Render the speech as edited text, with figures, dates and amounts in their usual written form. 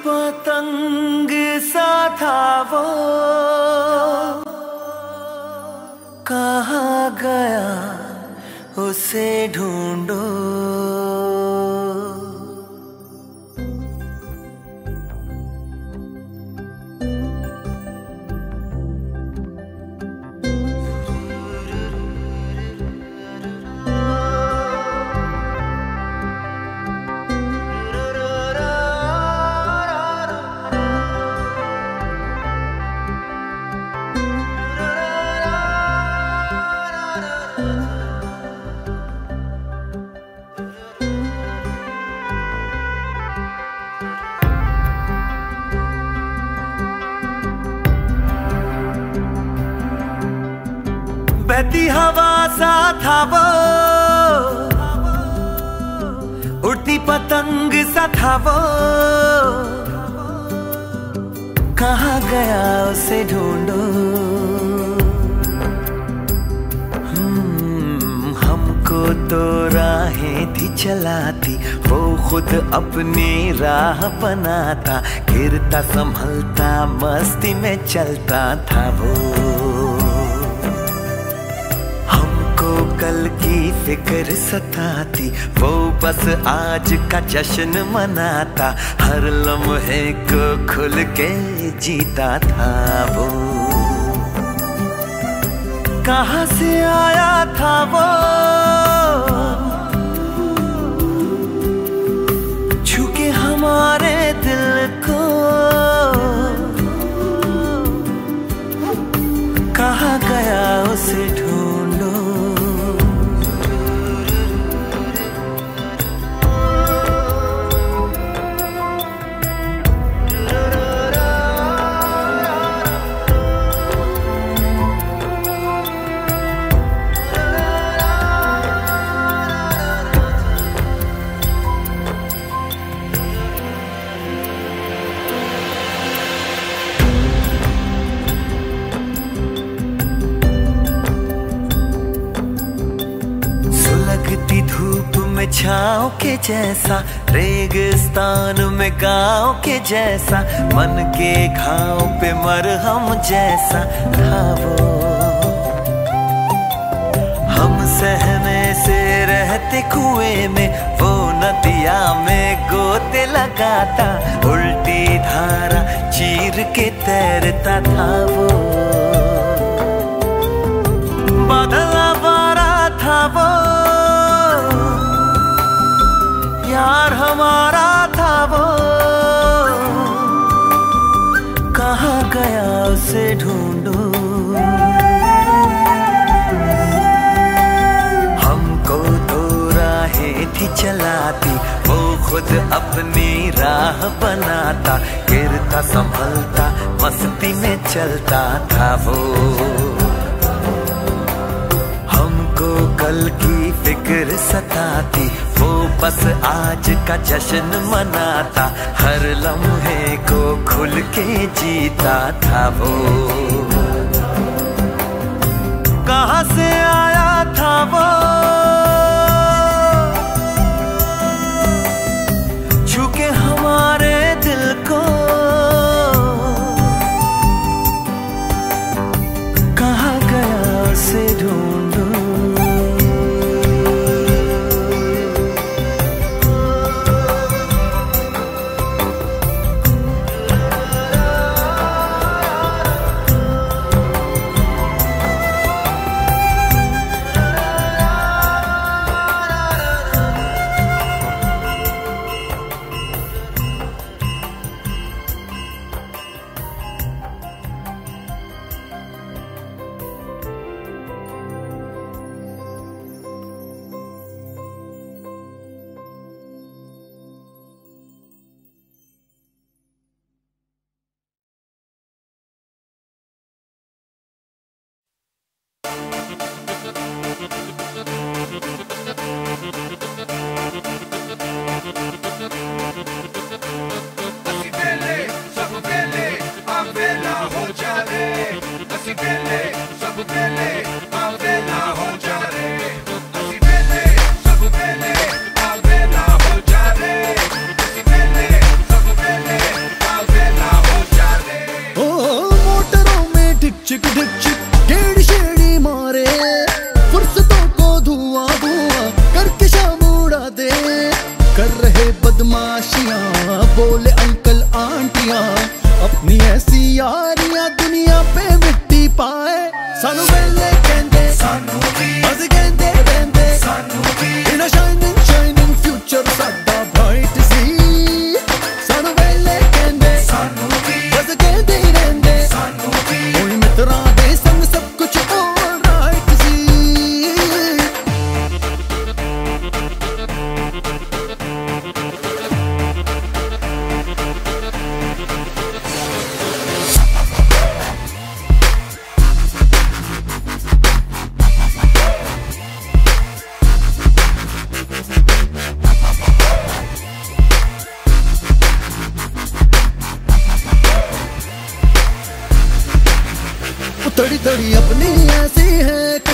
पतंग सा था वो, कहाँ गया उसे ढूंढो। बहती हवा सा था वो, उड़ती पतंग सा था वो, कहाँ गया उसे ढूंढो। हमको तो राहें थी चलाती, वो खुद अपनी राह बनाता, गिरता संभलता मस्ती में चलता था वो। कल की फिक्र सताती, वो बस आज का जश्न मनाता, हर लम्हे को खुल के जीता था वो। कहाँ से आया था वो, छू के हमारे दिल को, कहाँ गया उसे ढूंढो। धूप में छाँव के जैसा, रेगिस्तान में गाँव के जैसा, मन के घाव पे मरहम जैसा था वो। हम सहने से रहते कुएं में, वो नदिया में गोते लगाता, उल्टी धारा चीर के तैरता था वो। बादल आवारा था वो, यार हमारा था वो, कहाँ गया उसे ढूंढो। हमको तो राहें थी चलाती, वो खुद अपनी राह बनाता, गिरता संभलता मस्ती में चलता था वो। कल की फिक्र सताती, वो बस आज का जश्न मनाता, हर लम्हे को खुल के जीता था वो। कहाँ से आया था वो, छू के हमारे दिल को, कहाँ गया उसे ढूंढो। ऐसी यारियां दुनिया पे मिट्टी पाए। सानू वेले कहंदे सानू भी अस कहंदे रहंदे सानू भी इन शाइनिंग शाइनिंग फ्यूचर साडा ब्राइट सी। सानू वेले कहंदे सानू भी अस कहंदे रहंदे सानू भी ओए मित्रा दे संग सब कुछ ऑलराइट सी। तड़ी तड़ी अपनी ऐसी है